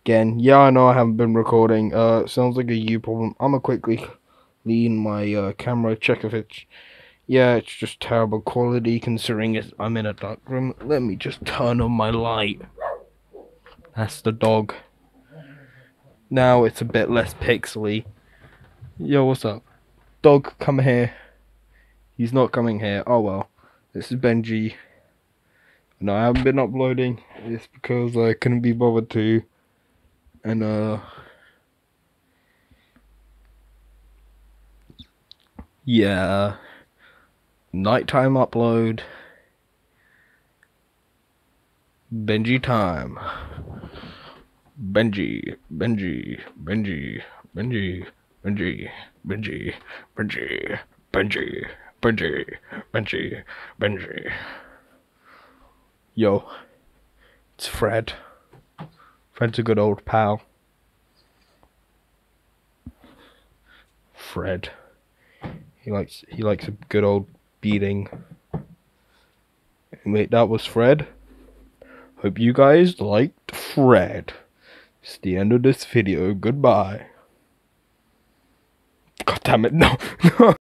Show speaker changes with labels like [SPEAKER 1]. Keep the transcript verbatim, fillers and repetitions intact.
[SPEAKER 1] Again, yeah, I know I haven't been recording. Uh, sounds like a you problem. I'm gonna quickly lean my uh, camera, check if it's. Yeah, it's just terrible quality considering it's, I'm in a dark room. Let me just turn on my light. That's the dog. Now it's a bit less pixely. Yo, what's up? Dog, come here. He's not coming here. Oh well. This is Benji. No, I haven't been uploading. It's because I couldn't be bothered to. And, uh... yeah. Nighttime upload. Benji time. Benji, Benji, Benji, Benji, Benji, Benji, Benji, Benji, Benji, Benji, Benji. Yo, it's Fred. Fred's a good old pal. Fred. He likes he likes a good old beating. Wait, that was Fred? Hope you guys liked Fred. It's the end of this video. Goodbye. God damn it, no, no.